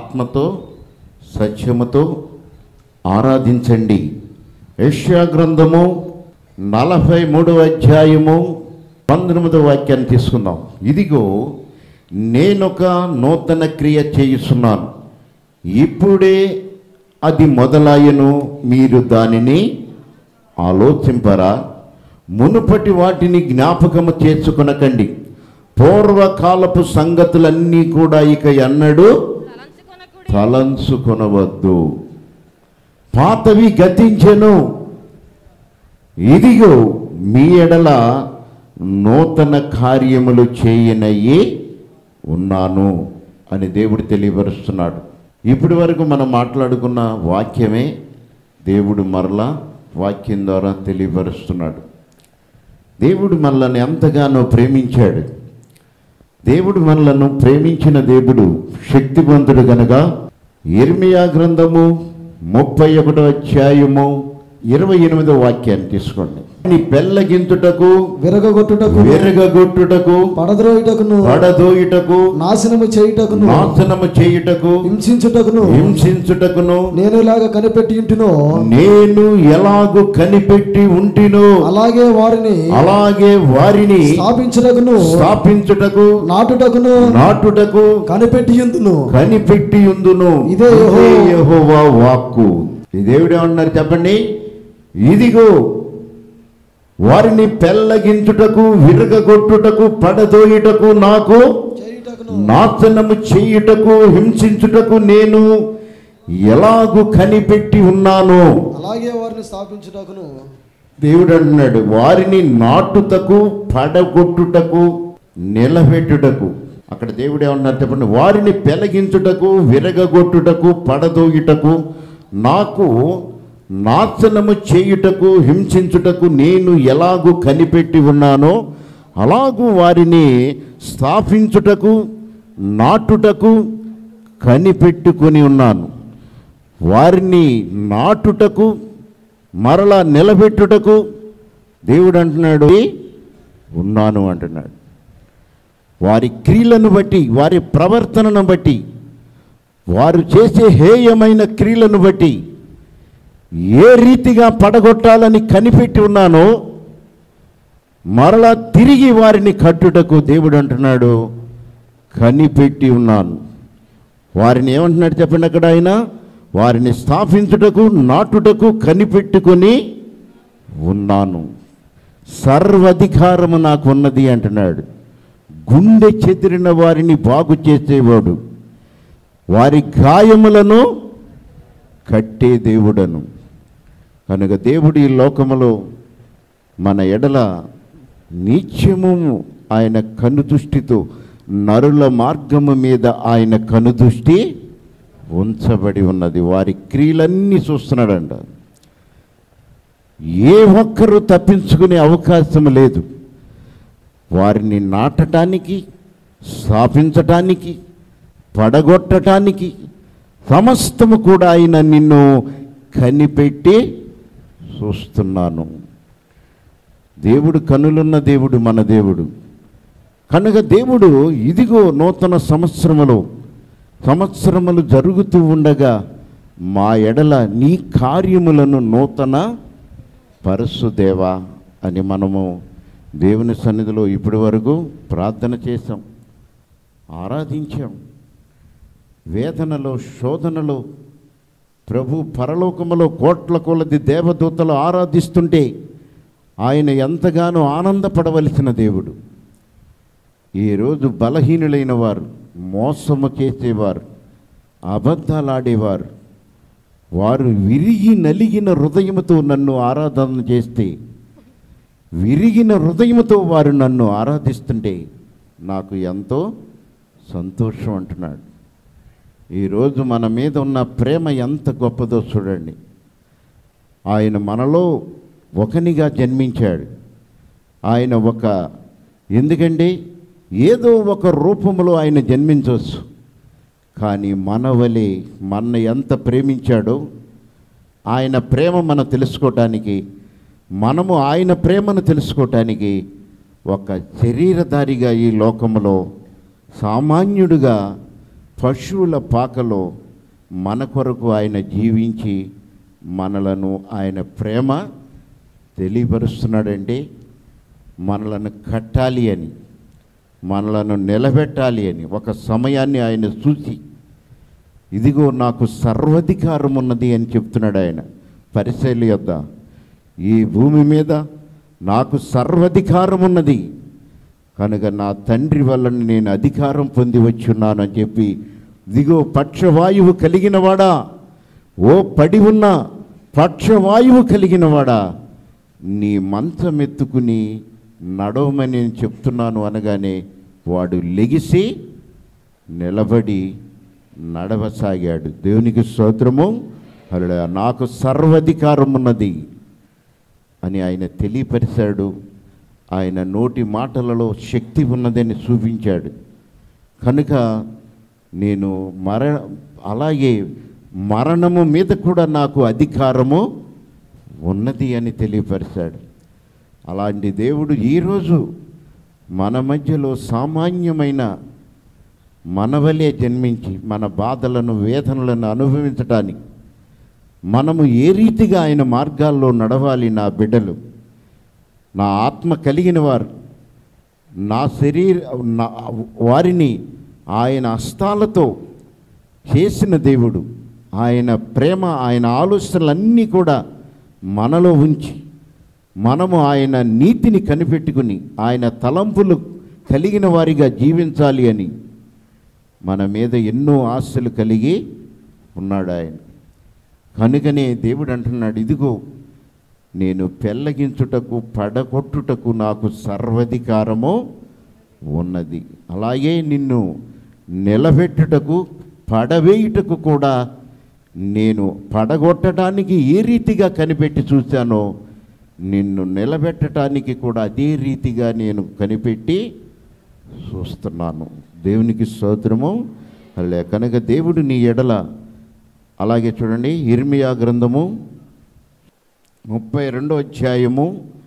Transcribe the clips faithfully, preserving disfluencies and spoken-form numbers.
ఆత్మతో సత్యముతో ఆరాధించండి. యెషయా గ్రంథము నలభై మూడవ అధ్యాయము పంతొమ్మిదవ వాక్యాన్ని తీసుకుందాం. ఇదిగో నేనొక నూతన క్రియ చేయుచున్నాను, ఇప్పుడే అది మొదలయ్యను, మీరు దానిని ఆలోచింపరా? మునుపటి వాటిని జ్ఞాపకము చేసుకొనకండి, పూర్వకాలపు సంగతులన్నీ కూడా ఇక ఎన్నడూ తలంచుకొనవద్దు. పాతవి గతించెను, ఇదిగో మీ ఎడల నూతన కార్యములు చేయనయ్యి ఉన్నాను అని దేవుడు తెలియపరుస్తున్నాడు. ఇప్పటి వరకు మనం మాట్లాడుకున్న వాక్యమే దేవుడు మరలా వాక్యం ద్వారా తెలియపరుస్తున్నాడు. దేవుడు మనల్ని ఎంతగానో ప్రేమించాడు. దేవుడు మనలను ప్రేమించిన దేవుడు శక్తివంతుడు కనుక యిర్మీయా గ్రంథము ముప్పై ఒకటో అధ్యాయము ఇరవై ఎనిమిదో వాక్యాన్ని తీసుకోండి. నీ పెళ్ళగింతుటకు విరగొట్టుటకు విరగొట్టుటకు పడద్రోయుటకును పడదోయుటకు నాశనము చేయుటకును నాశనము చేయుటకు హింసించుటకును హింసించుటకును నేను ఇలాగ కనిపెట్టి ఉంటినో నేను ఎలాగు కనిపెట్టి ఉంటినో అలాగే వారిని అలాగే వారిని స్థాపించుటకును స్థాపించుటకు నాటుటకును నాటుటకు కనిపెట్టి ఉందును కనిపెట్టి ఉందును. ఇదే యెహోవా వాక్కు. ఈ దేవుడు ఏమన్నారు చెప్పండి? ఇదిగో వారిని పెళ్ళగించుటకు విరగొట్టుటకు పడదోయుటకు నాకు నాశనము చేయుటకు హింసించుటకు నేను ఎలాగు కనిపెట్టి ఉన్నాను. అలాగే వారిని స్థాపించుటకును దేవుడు అంటున్నాడు, వారిని నాటుటకు పడగొట్టుటకు నిలబెట్టుటకు. అక్కడ దేవుడు ఏమన్నారు చెప్పండి? వారిని పెళ్ళగించుటకు విరగొట్టుటకు పడదోయుటకు నాకు నాశనము చేయుటకు హింసించుటకు నేను ఎలాగూ కనిపెట్టి ఉన్నానో అలాగూ వారిని స్థాపించుటకు నాటుటకు కనిపెట్టుకొని ఉన్నాను. వారిని నాటుటకు మరలా నిలబెట్టుటకు దేవుడు అంటున్నాడు ఉన్నాను అంటున్నాడు. వారి క్రియలను బట్టి, వారి ప్రవర్తనను బట్టి, వారు చేసే హేయమైన క్రియలను బట్టి ఏ రీతిగా పడగొట్టాలని కనిపెట్టి ఉన్నానో మరలా తిరిగి వారిని కట్టుటకు దేవుడు అంటున్నాడు కనిపెట్టి ఉన్నాను. వారిని ఏమంటున్నాడు చెప్పండి అక్కడ ఆయన? వారిని స్థాపించుటకు నాటుటకు కనిపెట్టుకొని ఉన్నాను. సర్వాధికారము నాకు ఉన్నది అంటున్నాడు. గుండె చెదిరిన వారిని బాగు చేసేవాడు, వారి గాయములను కట్టే దేవుడను. కనుక దేవుడు ఈ లోకములో మన ఎడల నిత్యము ఆయన కనుదృష్టితో నరుల మార్గము మీద ఆయన కనుదృష్టి ఉంచబడి ఉన్నది. వారి క్రియలన్నీ చూస్తున్నాడంట. ఏ ఒక్కరూ తప్పించుకునే అవకాశం లేదు. వారిని నాటడానికి, స్థాపించటానికి, పడగొట్టడానికి సమస్తము కూడా ఆయన నిన్ను కనిపెట్టి చూస్తున్నాను. దేవుడు కనులున్న దేవుడు మన దేవుడు కనుక దేవుడు ఇదిగో నూతన సంవత్సరములో సంవత్సరములు జరుగుతూ ఉండగా మా ఎడల నీ కార్యములను నూతన పరశుదేవా అని మనము దేవుని సన్నిధిలో ఇప్పటి వరకు ప్రార్థన చేశాం, ఆరాధించాం. వేదనలో శోధనలో ప్రభు పరలోకములో కోట్ల కొలది దేవదూతలు ఆరాధిస్తుంటే ఆయన ఎంతగానో ఆనందపడవలసిన దేవుడు. ఈరోజు బలహీనులైన వారు, మోసము చేసేవారు, అబద్ధాలాడేవారు, వారు విరిగి నలిగిన హృదయముతో నన్ను ఆరాధన చేస్తే, విరిగిన హృదయముతో వారు నన్ను ఆరాధిస్తుంటే నాకు ఎంతో సంతోషం అంటున్నాడు. ఈరోజు మన మీద ఉన్న ప్రేమ ఎంత గొప్పదో చూడండి. ఆయన మనలో ఒకనిగా జన్మించాడు. ఆయన ఒక ఎందుకంటే ఏదో ఒక రూపంలో ఆయన జన్మించవచ్చు, కానీ మనవలే మన ఎంత ప్రేమించాడో ఆయన ప్రేమ మనం తెలుసుకోవటానికి, మనము ఆయన ప్రేమను తెలుసుకోవటానికి ఒక శరీరధారిగా ఈ లోకంలో సామాన్యుడిగా పశువుల పాకలో మన కొరకు ఆయన జీవించి మనలను ఆయన ప్రేమ తెలియపరుస్తున్నాడంటే మనలను కట్టాలి అని, మనలను నిలబెట్టాలి అని ఒక సమయాన్ని ఆయన చూసి, ఇదిగో నాకు సర్వాధికారం ఉన్నది అని చెప్తున్నాడు ఆయన పరిసయ్యుల యొద్ద. ఈ భూమి మీద నాకు సర్వాధికారం ఉన్నది కనుక నా తండ్రి వలన నేను అధికారం పొంది వచ్చున్నాను అని చెప్పి, ఇదిగో పక్షవాయువు కలిగినవాడా, ఓ పడి ఉన్న పక్షవాయువు కలిగినవాడా, నీ మంచం ఎత్తుకుని నడవమని నేను చెప్తున్నాను అనగానే వాడు లెగిసి నిలబడి నడవసాగాడు. దేవునికి స్తోత్రము. హల్లెలూయా. నాకు సర్వాధికారం ఉన్నది అని ఆయన తెలియపరిచాడు. ఆయన నోటి మాటలలో శక్తి ఉన్నదని చూపించాడు. కనుక నేను మర అలాగే మరణము మీద కూడా నాకు అధికారము ఉన్నది అని తెలియపరిచాడు. అలాంటి దేవుడు ఈరోజు మన మధ్యలో సామాన్యమైన మనవలే జన్మించి మన బాధలను వేదనలను అనుభవించటానికి, మనము ఏ రీతిగా ఆయన మార్గాల్లో నడవాలి, నా బిడ్డలు, నా ఆత్మ కలిగిన వారు, నా శరీర నా వారిని ఆయన హస్తాలతో చేసిన దేవుడు, ఆయన ప్రేమ, ఆయన ఆలోచనలన్నీ కూడా మనలో ఉంచి మనము ఆయన నీతిని కనిపెట్టుకుని ఆయన తలంపులు కలిగిన వారిగా జీవించాలి అని మన మీద ఎన్నో ఆశలు కలిగి ఉన్నాడు ఆయన. కనుకనే దేవుడు అంటున్నాడు, ఇదిగో నేను పెళ్ళగించుటకు పడగొట్టుటకు నాకు సర్వాధికారము ఉన్నది, అలాగే నిన్ను నిలబెట్టుటకు పడవేయుటకు కూడా నేను పడగొట్టడానికి ఏ రీతిగా కనిపెట్టి చూశానో నిన్ను నిలబెట్టడానికి కూడా అదే రీతిగా నేను కనిపెట్టి చూస్తున్నాను. దేవునికి స్తోత్రము. అలా కనుక దేవుడు నీ ఎడల, అలాగే చూడండి ఇర్మియా గ్రంథము ముప్పై రెండో అధ్యాయము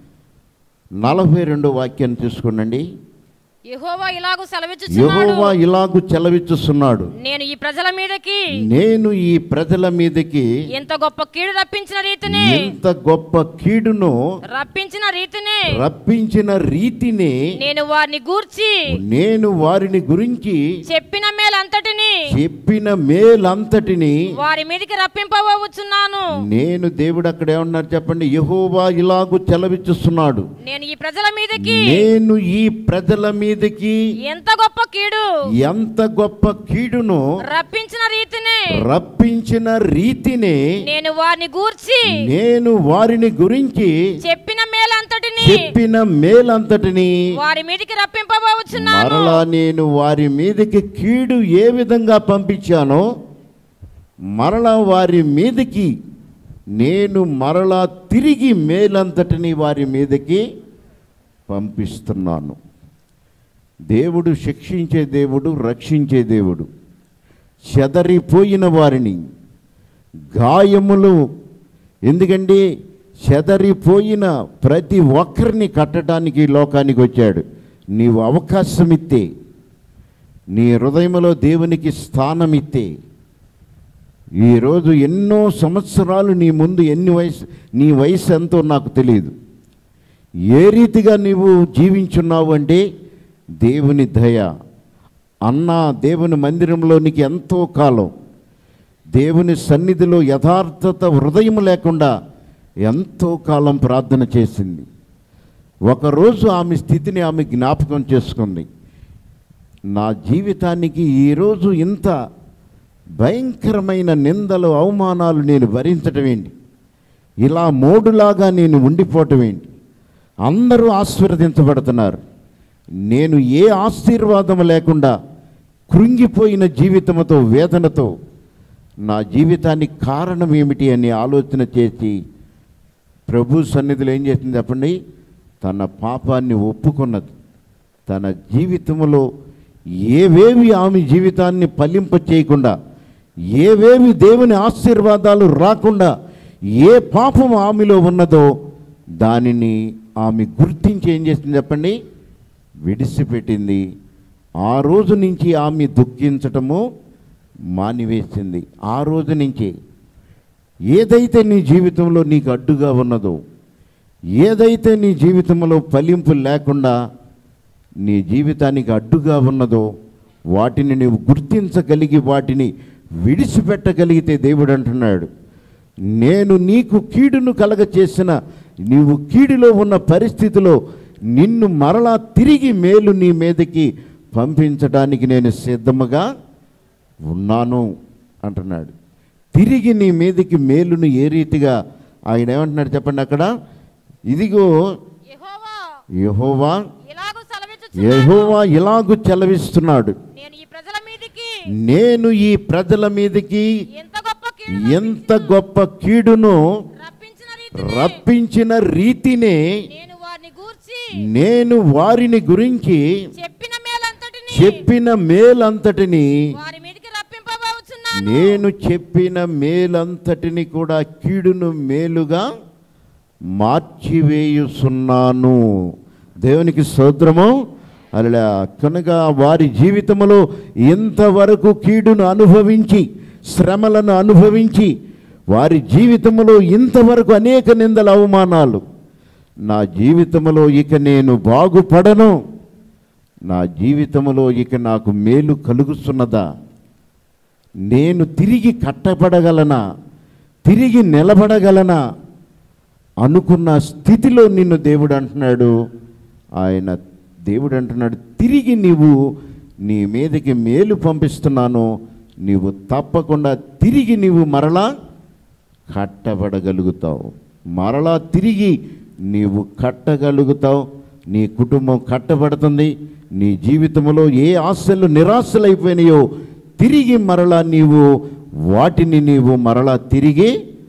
నలభై రెండో వాక్యాన్ని తీసుకునండి. యెహోవా ఇలాగు సెలవిచ్చుచున్నాడు, యెహోవా ఇలాగు సెలవిచ్చుచున్నాడు, నేను ఈ ప్రజల మీదకి నేను ఈ ప్రజల మీదకి ఎంత గొప్ప కీడు రప్పించిన రీతిని ఎంత గొప్ప కీడును రప్పించిన రీతిని రప్పించిన రీతిని నేను వారిని గూర్చి నేను వారిని గురించి చెప్పిన మేలంతటిని చెప్పిన మేలంతటిని వారి మీదకి రప్పింపవచ్చున్నాను. నేను దేవుడు అక్కడ ఏమన్నారు చెప్పండి, యెహోవా ఇలాగు సెలవిచ్చుచున్నాడు, నేను ఈ ప్రజల మీదకి నేను ఈ ప్రజల మీదకి ఎంత గొప్ప కీడు ఎంత గొప్ప కీడును రప్పించిన రీతిని రప్పించిన రీతిని నేను వారిని గూర్చి నేను వారిని గురించి చెప్పిన మేలంతటిని చెప్పిన మేలంతటిని వారి మీదకి రప్పింపవచ్చున్నాను. మరలా నేను వారి మీదకి కీడు ఏ విధంగా పంపించానో మరలా వారి మీదకి నేను మరలా తిరిగి మేలంతటిని వారి మీదకి పంపిస్తున్నాను. దేవుడు శిక్షించే దేవుడు, రక్షించే దేవుడు. చెదరిపోయిన వారిని గాయములు, ఎందుకంటే చెదరిపోయిన ప్రతి ఒక్కరిని కట్టడానికి లోకానికి వచ్చాడు. నీవు అవకాశం ఇస్తే, నీ హృదయంలో దేవునికి స్థానం ఇస్తే, ఈరోజు ఎన్నో సంవత్సరాలు నీ ముందు ఎన్ని వయసు నీ వయసు ఎంతో నాకు తెలియదు, ఏ రీతిగా నీవు జీవించున్నావు అంటే దేవుని దయ. అన్న దేవుని మందిరంలోనికి ఎంతో కాలం దేవుని సన్నిధిలో యథార్థత హృదయం లేకుండా ఎంతో కాలం ప్రార్థన చేసింది. ఒకరోజు ఆమె స్థితిని ఆమె జ్ఞాపకం చేసుకుంది. నా జీవితానికి ఈరోజు ఇంత భయంకరమైన నిందలు, అవమానాలు నేను భరించటం ఏంటి, ఇలా మోడులాగా నేను ఉండిపోవటం ఏంటి, అందరూ ఆశీర్వదించబడుతున్నారు, నేను ఏ ఆశీర్వాదం లేకుండా కృంగిపోయిన జీవితంతో, వేదనతో నా జీవితానికి కారణం ఏమిటి అని ఆలోచన చేసి ప్రభు సన్నిధిలో ఏం చేసింది చెప్పండి, తన పాపాన్ని ఒప్పుకున్నది. తన జీవితంలో ఏవేవి ఆమె జీవితాన్ని ఫలింప చేయకుండా, ఏవేవి దేవుని ఆశీర్వాదాలు రాకుండా ఏ పాపం ఆమెలో ఉన్నదో దానిని ఆమె గుర్తించి ఏం చేసింది చెప్పండి, విడిచిపెట్టింది. ఆ రోజు నుంచి ఆమె దుఃఖించటము మానివేసింది. ఆ రోజు నుంచి ఏదైతే నీ జీవితంలో నీకు అడ్డుగా ఉన్నదో, ఏదైతే నీ జీవితంలో ఫలింపు లేకుండా నీ జీవితానికి అడ్డుగా ఉన్నదో వాటిని నీవు గుర్తించగలిగి వాటిని విడిచిపెట్టగలిగితే దేవుడు అంటున్నాడు, నేను నీకు కీడును కలగ చేసిన నీవు కీడులో ఉన్న పరిస్థితిలో నిన్ను మరలా తిరిగి మేలు నీ మీదకి పంపించడానికి నేను సిద్ధముగా ఉన్నాను అంటున్నాడు. తిరిగి నీ మీదకి మేలును ఏ రీతిగా ఆయన ఏమంటున్నాడు చెప్పండి అక్కడ, ఇదిగో యెహోవా యెహోవా ఇలాగు సెలవిచ్చుచున్నాడు, యెహోవా ఇలాగు చెలవిస్తున్నాడు, నేను ఈ ప్రజల మీదికి నేను ఈ ప్రజల మీదకి ఎంత గొప్ప కీడు ఎంత గొప్ప కీడును రప్పించిన రీతిని రప్పించిన రీతినే నేను వారిని గూర్చి నేను వారిని గురించి చెప్పిన మేలంతటిని చెప్పిన మేలంతటిని వారి మీదికి రప్పింపబోచున్నాను. నేను చెప్పిన మేలంతటిని కూడా కీడును మేలుగా మార్చివేయుచున్నాను. దేవునికి స్తోత్రము. అలా కనుక వారి జీవితంలో ఇంతవరకు కీడును అనుభవించి శ్రమలను అనుభవించి వారి జీవితంలో ఇంతవరకు అనేక నిందల అవమానాలు, నా జీవితంలో ఇక నేను బాగుపడను, నా జీవితంలో ఇక నాకు మేలు కలుగుతున్నదా, నేను తిరిగి కట్టబడగలనా, తిరిగి నిలబడగలనా అనుకున్న స్థితిలో నిన్ను దేవుడు అంటున్నాడు. ఆయన దేవుడు అంటున్నాడు, తిరిగి నీవు నీ మీదకి మేలు పంపిస్తున్నాను, నీవు తప్పకుండా తిరిగి నీవు మరలా కట్టబడగలుగుతావు, మరలా తిరిగి నీవు కట్టగలుగుతావు. నీ కుటుంబం కట్టబడుతుంది. నీ జీవితంలో ఏ ఆశలు నిరాశలు అయిపోయినాయో తిరిగి మరలా నీవు వాటిని నీవు మరలా తిరిగి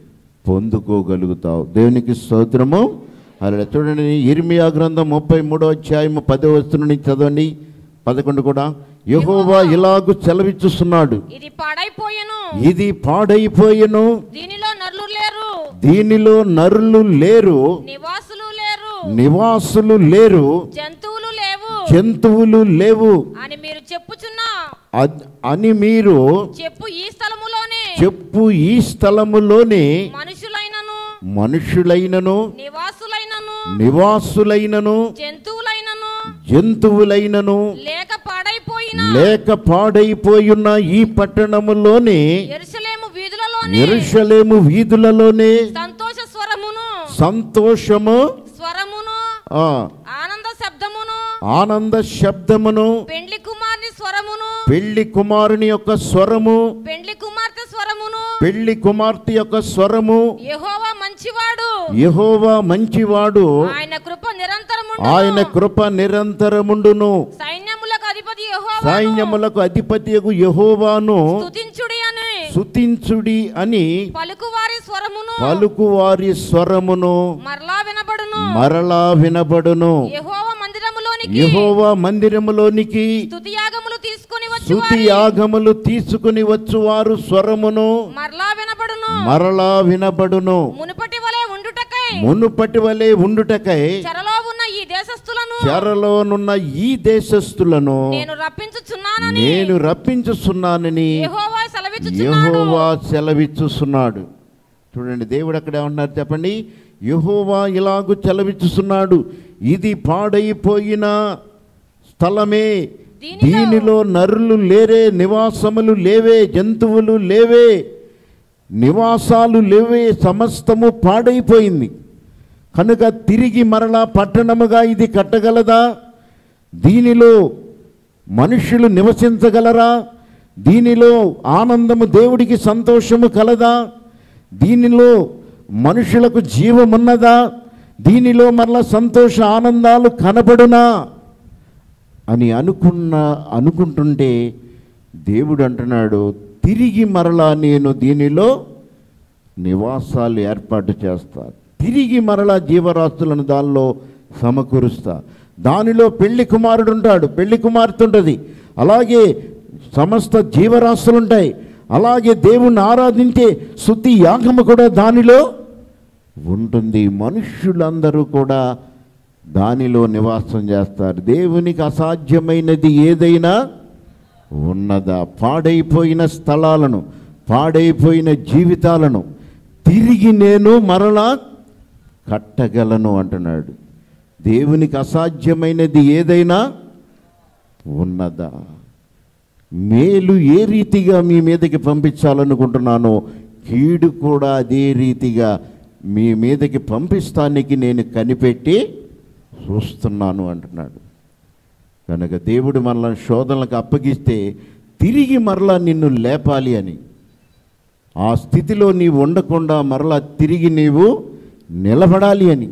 పొందుకోగలుగుతావు. దేవునికి స్తోత్రము. అలా చూడండి, ఇర్మియా గ్రంథం ముప్పై మూడో అధ్యాయము పదో వచనం నుంచి చదవండి, పదకొండు కూడా. యెహోవా ఇలాగు సెలవిచ్చుచున్నాడు, ఇది పాడైపోయెను, ఇది పాడైపోయెను, దీనిలో నరులు లేరు, దీనిలో నరులు లేరు, నివాసులు లేరు, నివాసులు లేరు, జంతువులు లేవు జంతువులు లేవు అని మీరు చెప్పుచున్నా అద్- అని మీరు చెప్పు ఈ స్థలములోనే చెప్పు ఈ స్థలములోనే మనుషులైనను మనుషులైనను నివాసులైనను నివాసులైనను జంతువులైనను జంతువులైనను లేక పాడైపోయిన లేక పాడైపోయున్న ఈ పట్టణములోనే యెరూషలేము వీధులలోనే యెరూషలేము వీధులలోనే సంతోష స్వరమును సంతోషము స్వరమును ఆ ఆనంద శబ్దమును ఆనంద శబ్దమును పెండ్లి కుమార్ని స్వరమును పెళ్లి కుమారుని యొక్క స్వరము పెండ్లి కుమార్తె స్వరమును పెళ్లి కుమార్తె యొక్క స్వరము యెహోవా మంచివాడు, యెహోవా మంచివాడు, ఆయన కృప నిరంతరముండును, ఆయన కృప నిరంతరముండును, సైన్యములకు అధిపతి యెహోవా సైన్యములకు అధిపతియగు యెహోవాను స్తుతించుడి అని స్తుతించుడి అని పలుకువారి స్వరమును పలుకువారి స్వరమును మరలా వినబడును. మరలా వినబడును. యెహోవా మందిరములోనికి యెహోవా మందిరములోనికి స్తుతియాగములు తీసుకొని స్తుతి వచ్చువారి యాగములు తీసుకుని వచ్చువారు స్వరమును మరలా వినబడును. మరలా వినబడును. మునుపటి వలె ఉండుటకై మునుపటి వలె ఉండుటకై చెరలో ఉన్న ఈ దేశస్థులను చెరలోనున్న ఈ దేశస్థులను నేను రప్పించుచున్నానని నేను రప్పించుచున్నానని యెహోవా సెలవిచ్చుచున్నాడు. యెహోవా సెలవిచ్చుచున్నాడు. చూడండి, దేవుడు అక్కడ ఏమన్నారు చెప్పండి, యెహోవా ఇలాగు సెలవిచ్చుచున్నాడు, ఇది పాడైపోయిన స్థలమే, దీనిలో దీనిలో నరులు లేరే, నివాసములు లేవే, జంతువులు లేవే, నివాసాలు లేవే, సమస్తము పాడైపోయింది. కనుక తిరిగి మరలా పట్టణముగా ఇది కట్టగలదా? దీనిలో మనుషులు నివసించగలరా? దీనిలో ఆనందము, దేవుడికి సంతోషము కలదా? దీనిలో మనుషులకు జీవమున్నదా? దీనిలో మరలా సంతోష ఆనందాలు కనబడునా అని అనుకున్న అనుకుంటుంటే దేవుడు అంటున్నాడు, తిరిగి మరలా నేను దీనిలో నివాసాలు ఏర్పాటు చేస్తా, తిరిగి మరలా జీవరాశులను దానిలో సమకూరుస్తా. దానిలో పెళ్లి కుమారుడు ఉంటాడు, పెళ్లి కుమార్తె ఉంటుంది, అలాగే సమస్త జీవరాశులు ఉంటాయి, అలాగే దేవుణ్ణి ఆరాధించే స్తుతి యాగము కూడా దానిలో ఉంటుంది. మనుష్యులందరూ కూడా దానిలో నివాసం చేస్తారు. దేవునికి అసాధ్యమైనది ఏదైనా ఉన్నదా? పాడైపోయిన స్థలాలను, పాడైపోయిన జీవితాలను తిరిగి నేను మరలా కట్టగలను అంటున్నాడు. దేవునికి అసాధ్యమైనది ఏదైనా ఉన్నదా? మేలు ఏ రీతిగా మీ మీదకి పంపించాలనుకుంటున్నానో కీడు కూడా అదే రీతిగా మీ మీదకి పంపిస్తానికి నేను కనిపెట్టి చూస్తున్నాను అంటున్నాడు. కనుక దేవుడు మనల్ని శోధనలకు అప్పగిస్తే తిరిగి మరలా నిన్ను లేపాలి అని, ఆ స్థితిలో నీవు ఉండకుండా మరలా తిరిగి నీవు నిలబడాలి అని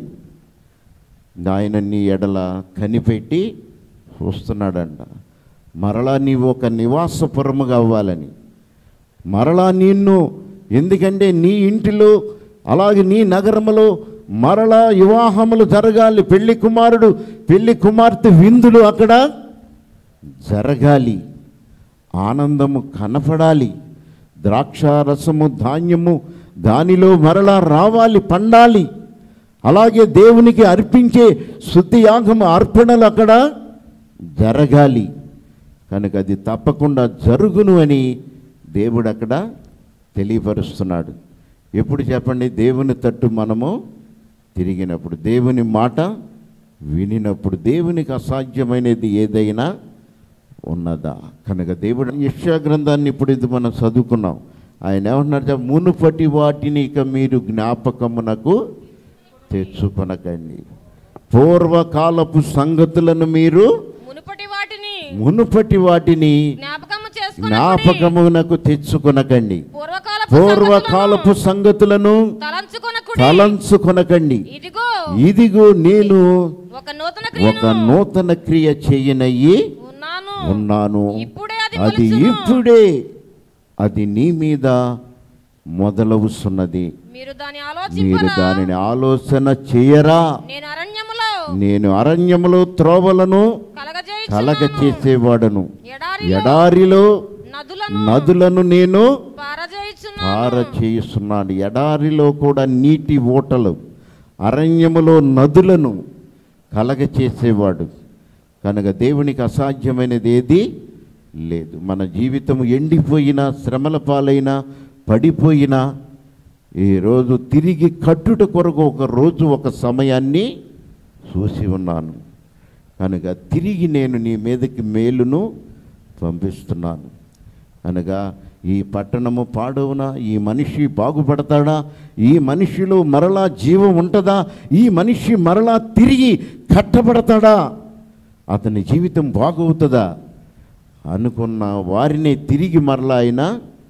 ఆయన నీ ఎడల కనిపెట్టి చూస్తున్నాడంట. మరలా నీవు ఒక నివాసపురముగా అవ్వాలని, మరలా నిన్ను, ఎందుకంటే నీ ఇంటిలో అలాగే నీ నగరములో మరలా వివాహములు జరగాలి, పెళ్లి కుమారుడు పెళ్లి కుమార్తె విందులు అక్కడ జరగాలి, ఆనందము కనపడాలి, ద్రాక్షారసము ధాన్యము దానిలో మరలా రావాలి, పండాలి. అలాగే దేవునికి అర్పించే శుద్ధి యాగము అర్పణలు అక్కడ జరగాలి. కనుక అది తప్పకుండా జరుగును అని దేవుడు అక్కడ తెలియపరుస్తున్నాడు. ఎప్పుడు చెప్పండి? దేవుని తట్టు మనము తిరిగినప్పుడు, దేవుని మాట వినినప్పుడు. దేవునికి అసాధ్యమైనది ఏదైనా ఉన్నదా? కనుక దేవుడు యెషయా గ్రంథాన్ని ఇప్పుడు ఇది మనం చదువుకున్నాం. ఆయన ఏమంటున్నారు? మునుపటి వాటిని ఇక మీరు జ్ఞాపకమునకు తెచ్చుకొనకండి. పూర్వకాలపు సంగతులను మీరు మునుపటి వాటిని మునుపటి వాటిని జ్ఞాపకము చేసుకొనుడి. జ్ఞాపకమునకు తెచ్చుకొనకండి. పూర్వకాలపు పూర్వకాలపు సంగతులను తలంచుకొనకుడి. తలంచుకొనకండి. ఇదిగో ఇదిగో నేను ఒక నూతన ఒక క్రియను నూతన క్రియ చేయనయ్యి ఉన్నాను. ఉన్నాను. ఇప్పుడే అది అది మొలుచును. ఇప్పుడే అది నీ మీద మొదలవుతున్నది. మీరు దాని మీరు ఆలోచింపరా? దానిని ఆలోచన చేయరా? నేను అరణ్యములో నేను అరణ్యములో త్రోవలను కలగజేయుచున్నాను. కలగ చేసేవాడను, ఎడారిలో ఎడారిలో నదులను నదులను నేను పారజేయుచున్నాను. పార చేస్తున్నాను. ఎడారిలో కూడా నీటి ఓటలు, అరణ్యములో నదులను కలగ చేసేవాడు. కనుక దేవునికి అసాధ్యమైనది ఏది లేదు. మన జీవితం ఎండిపోయినా, శ్రమల పాలైనా, పడిపోయినా ఈరోజు తిరిగి కట్టుట కొరకు ఒక రోజు ఒక సమయాన్ని చూసి ఉన్నాను. కనుక తిరిగి నేను నీ మీదకి మేలును పంపిస్తున్నాను. అనగా ఈ పట్టణము పాడవునా? ఈ మనిషి బాగుపడతాడా? ఈ మనిషిలో మరలా జీవం ఉంటుందా? ఈ మనిషి మరలా తిరిగి కట్టబడతాడా? అతని జీవితం బాగవుతుందా అనుకున్న వారిని తిరిగి మరలా ఆయన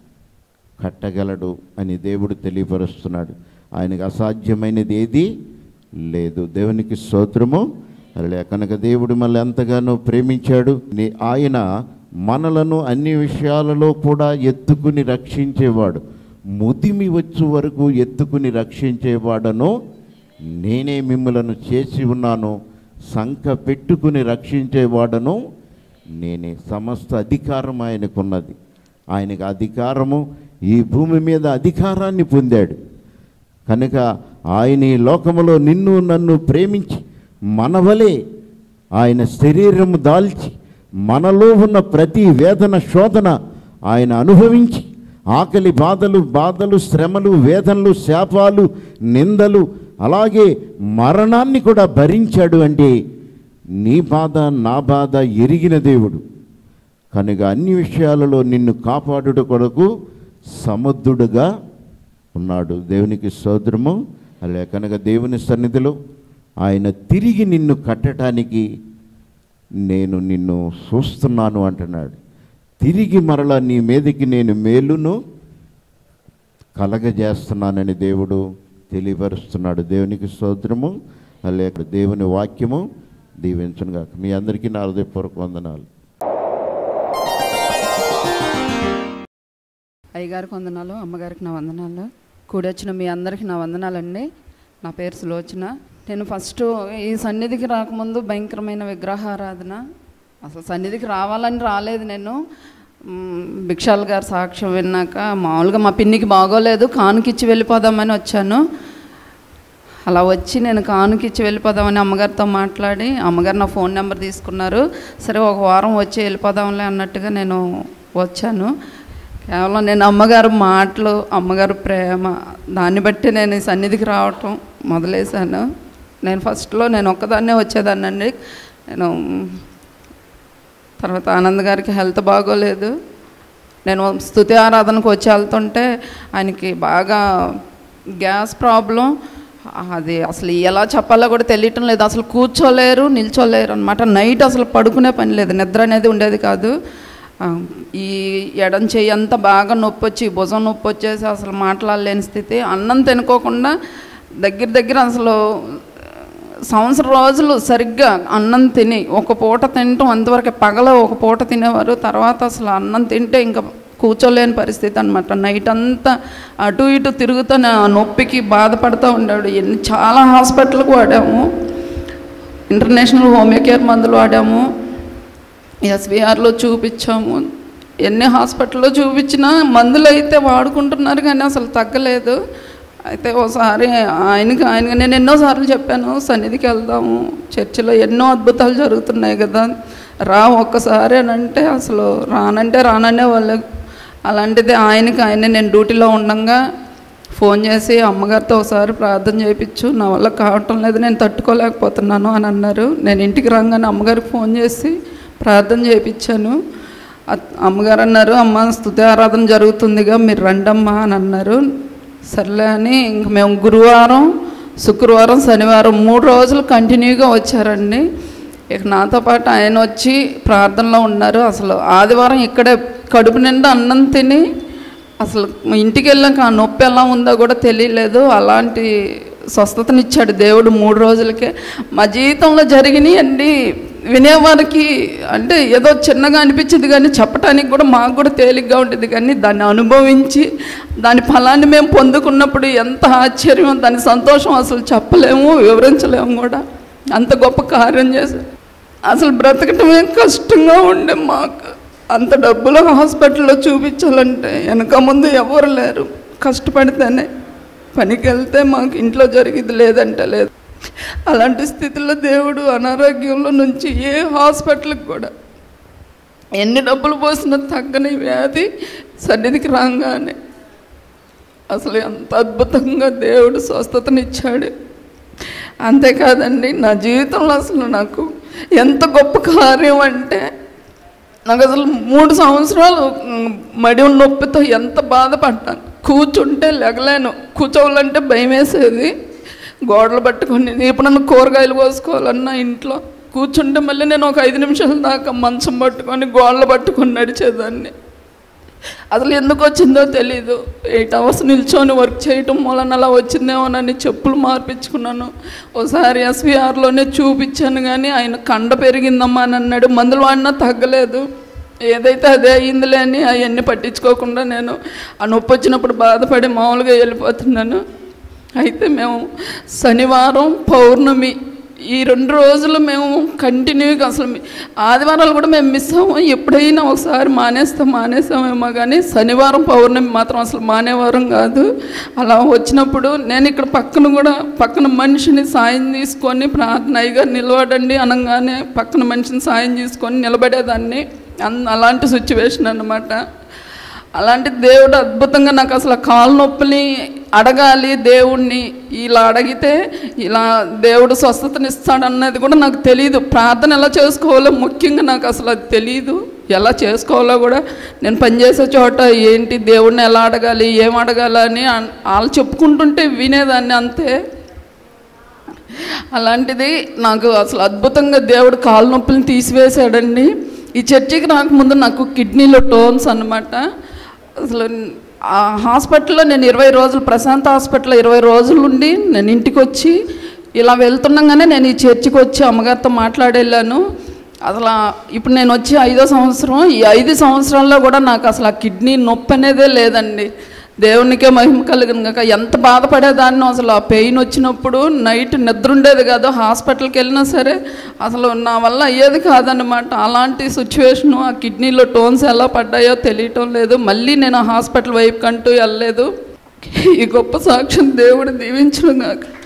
కట్టగలడు అని దేవుడు తెలియపరుస్తున్నాడు. ఆయనకు అసాధ్యమైనది ఏది లేదు. దేవునికి స్తోత్రము. అలా కనుక దేవుడు మళ్ళీ ఎంతగానో ప్రేమించాడు. ఆయన మనలను అన్ని విషయాలలో కూడా ఎత్తుకుని రక్షించేవాడు. ముదిమి వచ్చు వరకు ఎత్తుకుని రక్షించేవాడను నేనే మిమ్మలను చేసి ఉన్నాను. సంక పెట్టుకుని రక్షించేవాడను నేనే. సమస్త అధికారం ఆయనకున్నది. ఆయనకు అధికారము, ఈ భూమి మీద అధికారాన్ని పొందాడు. కనుక ఆయన ఈ లోకములో నిన్ను నన్ను ప్రేమించి మనవలే ఆయన శరీరము దాల్చి మనలో ఉన్న ప్రతి వేదన శోధన ఆయన అనుభవించి, ఆకలి బాధలు బాధలు శ్రమలు వేదనలు శాపాలు నిందలు అలాగే మరణాన్ని కూడా భరించాడు. అంటే నీ బాధ నా బాధ ఎరిగిన దేవుడు. కనుక అన్ని విషయాలలో నిన్ను కాపాడుట కొరకు సమర్థుడుగా ఉన్నాడు. దేవునికి స్తోత్రము. అలా కనుక దేవుని సన్నిధిలో ఆయన తిరిగి నిన్ను కట్టడానికి నేను నిన్ను చూస్తున్నాను అంటున్నాడు. తిరిగి మరలా నీ మీదకి నేను మేలును కలగజేస్తున్నానని దేవుడు తెలియపరుస్తున్నాడు. దేవునికి స్తోత్రము. అలా దేవుని వాక్యము దీవించునుగాక. మీ అందరికీ నా హృదయపూర్వక వందనాలు. అయ్యగారికి వందనాలు, అమ్మగారికి నా వందనాలు, కూడొచ్చిన మీ అందరికీ నా వందనాలండి. నా పేరు సులోచన. నేను ఫస్ట్ ఈ సన్నిధికి రాకముందు భయంకరమైన విగ్రహారాధన, అసలు సన్నిధికి రావాలని రాలేదు. నేను భిక్షాల్ గారు సాక్ష్యం విన్నాక మామూలుగా మా పిన్నికి బాగోలేదు, కానుకిచ్చి వెళ్ళిపోదామని వచ్చాను. అలా వచ్చి నేను కానుకిచ్చి వెళ్ళిపోదామని అమ్మగారితో మాట్లాడి అమ్మగారు నా ఫోన్ నెంబర్ తీసుకున్నారు. సరే ఒక వారం వచ్చి వెళ్ళిపోదాంలే అన్నట్టుగా నేను వచ్చాను. కేవలం నేను అమ్మగారు మాటలు, అమ్మగారు ప్రేమ, దాన్ని బట్టి నేను ఈ సన్నిధికి రావటం మొదలేశాను. నేను ఫస్ట్లో నేను ఒక్కదాన్నే వచ్చేదాన్నండి. నేను తర్వాత ఆనంద్ గారికి హెల్త్ బాగోలేదు. నేను స్తుతి ఆరాధనకు వచ్చి వెళ్తుంటే ఆయనకి బాగా గ్యాస్ ప్రాబ్లం. అది అసలు ఎలా చెప్పాలో కూడా తెలియటం లేదు. అసలు కూర్చోలేరు, నిల్చోలేరు అనమాట. నైట్ అసలు పడుకునే పని లేదు, నిద్ర అనేది ఉండేది కాదు. ఈ ఎడం చెయ్యి అంతా బాగా నొప్పి వచ్చి, భుజం నొప్పి వచ్చేసి అసలు మాట్లాడలేని స్థితి. అన్నం తినుకోకుండా దగ్గర దగ్గర అసలు సంవత్సరం రోజులు సరిగ్గా అన్నం తిని ఒక పూట తినటం అంతవరకు, పగల ఒక పూట తినేవారు. తర్వాత అసలు అన్నం తింటే ఇంకా కూర్చోలేని పరిస్థితి అనమాట. నైట్ అంతా అటు ఇటు తిరుగుతూ నొప్పికి బాధపడుతూ ఉండాడు. ఎన్ని చాలా హాస్పిటల్కి వాడాము, ఇంటర్నేషనల్ హోమియో కేర్ మందులు వాడాము, ఎస్విఆర్లో చూపించాము. ఎన్ని హాస్పిటల్లో చూపించినా మందులు అయితే వాడుకుంటున్నారు కానీ అసలు తగ్గలేదు. అయితే ఒకసారి ఆయనకి ఆయనకి నేను ఎన్నోసార్లు చెప్పాను, సన్నిధికి వెళ్దాము, చర్చిలో ఎన్నో అద్భుతాలు జరుగుతున్నాయి కదా, రా ఒక్కసారి అని అంటే అసలు రానంటే రాననే వాళ్ళు. అలాంటిది ఆయనకి ఆయన నేను డ్యూటీలో ఉండగా ఫోన్ చేసి అమ్మగారితో ఒకసారి ప్రార్థన చేయించు, నా వల్ల కావటం లేదు, నేను తట్టుకోలేకపోతున్నాను అని అన్నారు. నేను ఇంటికి రాగానే అమ్మగారికి ఫోన్ చేసి ప్రార్థన చేయించాను. అమ్మగారు అన్నారు, అమ్మ స్తుతి ఆరాధన జరుగుతుందిగా మీరు రండమ్మా అని అన్నారు. సర్లే అని ఇంక మేము గురువారం, శుక్రవారం, శనివారం మూడు రోజులు కంటిన్యూగా వచ్చారండి. ఇక నాతో పాటు ఆయన వచ్చి ప్రార్థనలో ఉన్నారు. అసలు ఆదివారం ఇక్కడే కడుపు నిండా అన్నం తిని అసలు ఇంటికి వెళ్ళాక ఆ నొప్పి ఎలా ఉందో కూడా తెలియలేదు. అలాంటి స్వస్థతనిచ్చాడు దేవుడు మూడు రోజులకే. మా జీవితంలో జరిగినాయి అండి వినేవారికి అంటే ఏదో చిన్నగా అనిపించింది కానీ చెప్పడానికి కూడా మాకు కూడా తేలిగ్గా ఉంటుంది. కానీ దాన్ని అనుభవించి దాని ఫలాన్ని మేము పొందుకున్నప్పుడు ఎంత ఆశ్చర్యం, దాని సంతోషం అసలు చెప్పలేము, వివరించలేము కూడా. అంత గొప్ప కార్యం చేశారు. అసలు బ్రతకటమే కష్టంగా ఉండే మాకు. అంత డబ్బులు హాస్పిటల్లో చూపించాలంటే వెనక ముందు ఎవరు లేరు. కష్టపడితేనే పనికి వెళ్తే మాకు ఇంట్లో జరిగింది, లేదంటే లేదు. అలాంటి స్థితిలో దేవుడు అనారోగ్యంలో నుంచి ఏ హాస్పిటల్కి కూడా ఎన్ని డబ్బులు పోసినా తగ్గని వ్యాధి సన్నిధికి రాగానే అసలు ఎంత అద్భుతంగా దేవుడు స్వస్థతనిచ్చాడు. అంతేకాదండి, నా జీవితంలో అసలు నాకు ఎంత గొప్ప కార్యం అంటే, నాకు అసలు మూడు సంవత్సరాలు మడి నొప్పితో ఎంత బాధపడ్డాను. కూర్చుంటే లెగలేను, కూర్చోవాలంటే భయం వేసేది. గోడలు పట్టుకొని ఎప్పుడన్నా కూరగాయలు కోసుకోవాలన్నా ఇంట్లో కూర్చుంటే మళ్ళీ నేను ఒక ఐదు నిమిషాల దాకా మంచం పట్టుకొని గోడలు పట్టుకొని నడిచేదాన్ని. అసలు ఎందుకు వచ్చిందో తెలీదు. ఎయిట్ అవర్స్ నిల్చొని వర్క్ చేయటం మూలన అలా వచ్చిందేమోనని చెప్పులు మార్పించుకున్నాను. ఒకసారి ఎస్విఆర్లోనే చూపించాను కానీ ఆయన కండ పెరిగిందమ్మా అని అన్నాడు. మందులు వాడినా తగ్గలేదు. ఏదైతే అదే అయ్యిందిలే అని అవన్నీ పట్టించుకోకుండా నేను ఆ నొప్పి వచ్చినప్పుడు బాధపడి మామూలుగా వెళ్ళిపోతున్నాను. అయితే మేము శనివారం, పౌర్ణమి ఈ రెండు రోజులు మేము కంటిన్యూగా అసలు ఆదివారాలు కూడా మేము మిస్ అవ్వం. ఎప్పుడైనా ఒకసారి మానేస్తాం మానేస్తామేమో కానీ శనివారం, పౌర్ణమి మాత్రం అసలు మానేవారం కాదు. అలా వచ్చినప్పుడు నేను ఇక్కడ పక్కన కూడా పక్కన మనిషిని సాయం తీసుకొని ప్రార్థన అయ్యగా నిలబడండి అనగానే పక్కన మనిషిని సాయం తీసుకొని నిలబడేదాన్ని. అలాంటి సిచ్యువేషన్ అన్నమాట. అలాంటి దేవుడు అద్భుతంగా నాకు అసలు కాలు నొప్పుని అడగాలి దేవుణ్ణి, ఇలా అడిగితే ఇలా దేవుడు స్వస్థతనిస్తాడన్నది కూడా నాకు తెలియదు. ప్రార్థన ఎలా చేసుకోవాలో ముఖ్యంగా నాకు అసలు అది తెలియదు. ఎలా చేసుకోవాలో కూడా నేను పనిచేసే చోట ఏంటి దేవుడిని ఎలా అడగాలి, ఏం అడగాలని వాళ్ళు చెప్పుకుంటుంటే వినేదాన్ని అంతే. అలాంటిది నాకు అసలు అద్భుతంగా దేవుడు కాలు నొప్పులను తీసివేశాడండి. ఈ చర్చికి రాకముందు నాకు కిడ్నీలో టోన్స్ అన్నమాట. అసలు ఆ హాస్పిటల్లో నేను ఇరవై రోజులు ప్రశాంత్ హాస్పిటల్లో ఇరవై రోజులు ఉండి నేను ఇంటికి వచ్చి ఇలా వెళ్తున్నాగానే నేను ఈ చర్చికి వచ్చి అమ్మగారితో మాట్లాడి వెళ్ళాను. అసలు ఇప్పుడు నేను వచ్చి ఐదో సంవత్సరం, ఈ ఐదు సంవత్సరాల్లో కూడా నాకు అసలు ఆ కిడ్నీ నొప్పి అనేదే లేదండి. దేవునికే మహిమ కలిగిన కాక ఎంత బాధపడేదాన్ని. అసలు ఆ పెయిన్ వచ్చినప్పుడు నైట్ నిద్ర ఉండేది కాదు. హాస్పిటల్కి వెళ్ళినా సరే అసలు నా వల్ల అయ్యేది కాదన్నమాట. అలాంటి సిచ్యువేషను. ఆ కిడ్నీలో టోన్స్ ఎలా పడ్డాయో తెలియటం లేదు. మళ్ళీ నేను ఆ హాస్పిటల్ వైపు కంటూ వెళ్ళలేదు. ఈ గొప్ప సాక్ష్యం దేవుడు దీవించను కాక.